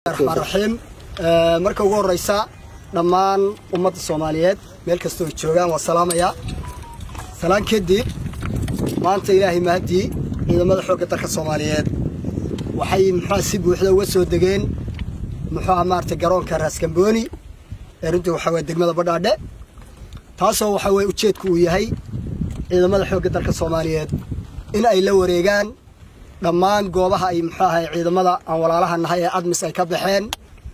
الرحمن الرحيم marka ugu horeysa dhamaan ummadda Soomaaliyeed meel kasta oo joogan waa salaamaya salaan kadib maanta Ilaahay mahdi ciidamada xoogga dalka Soomaaliyeed waxay muxaasib buuxda uga soo dageen maartay garoonka Raaskambooni runtii waxa way degmada Badhaadhe taasoo waxa way ujeedku u yahay ciidamada xoogga dalka Soomaaliyeed in ay la wareegaan dhamaan goobaha ay ciidamada aan walaalaha nahay ee admis ay ka baxeen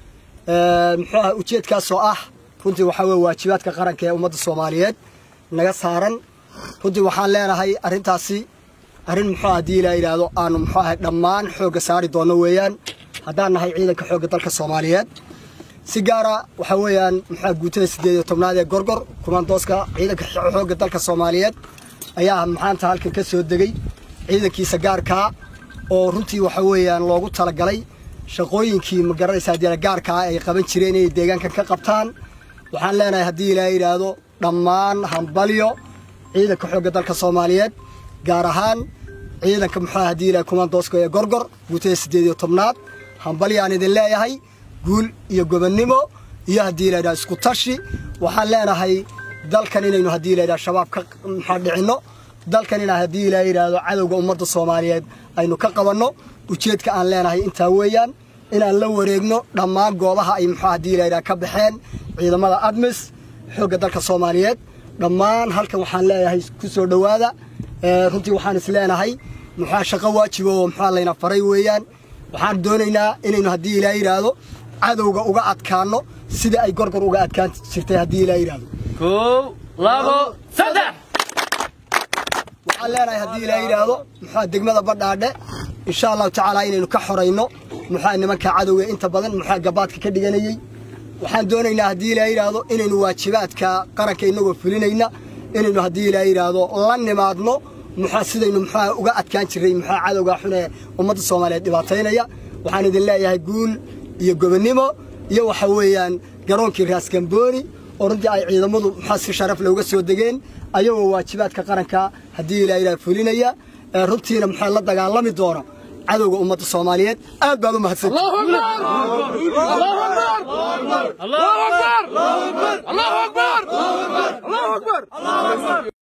ujeedkaas oo ah runtii waxa way waajibaadka qaranka ee ummadda Soomaaliyeed naga saaran runtii waxaan leenahay arintaasi arin hadii la yiraahdo aan dhamaan xooga saari doono weeyaan hadaan nahay ciidanka xoogga dalka Soomaaliyeed si gaara waxa weeyaan guutada 18 ee gorgor kumaandooska ciidanka xoogga dalka Soomaaliyeed ayaa maanta halkan ka soo degay ciidankiisa gaarka oo runtii waxa weeyaan loogu talagalay shaqooyinkii magaranaysa gaarka ay qaban jireen inay deegaanka ka qabtaan waxaan leenahay hadii la yiraahdo dhamaan hambalyo ciidanka xoogga dalka Soomaaliyeed gaar ahaan ciidanka hadii la kumaandooska ee gorgor guutada 18 hambalyo aan idin leeyahay guul iyo gobonnimo iyo hadii la isku tashi waxaan leenahay dalkan inaynu hadii la shabaab ka dhicino dalkan in hadii la yiraahdo cadawga ummadda Soomaaliyeed aynu ka qabanno ujeedka aan leenahay inta weeyaan in aan la wareegno dhamaan goobaha ay hadii la ka baxeen ciidamada admis xoogga dalka Soomaaliyeed dhamaan halkan waxaan leeyahay ku soo dhawaada runtii waxaan is leenahay shaqo waajib oo layna faray weeyaan waxaan doonaynaa inaynu hadii la yiraahdo cadawga uga adkaano sida ay gorgor uga adkaan jirtay hadii la yiraahdo 1 2 3 waxaan leenahay hadii la yiraahdo degmada Badhaadhe insha Allah taala inaynu ka xoreyno nimanka cadawga inta badan gabaadka ka dhiganayay waxaan doonaynaa hadii la yiraahdo inaynu waajibaadka qaranka inagoo fulinayna inaynu hadii la yiraahdo la nimaadno sidaynu uga adkaan jiray cadawga xun ee ummadda Soomaaliyeed dhibaateynaya waxaan idin leeyahay guul iyo gobonnimo iyo waxa weeyaan garoonkii Raaskambooni oo runtii ay ciidamadu si sharaf leh uga soo degeen ayagoo waajibaadka qaranka hadii la yiraahdo fulinaya runtiina la dagaalami doono cadawga ummadda Soomaaliyeed aad baad u mahadsan Allahu akbar Allahu akbar Allahu akbar Allahu akbar Allahu akbar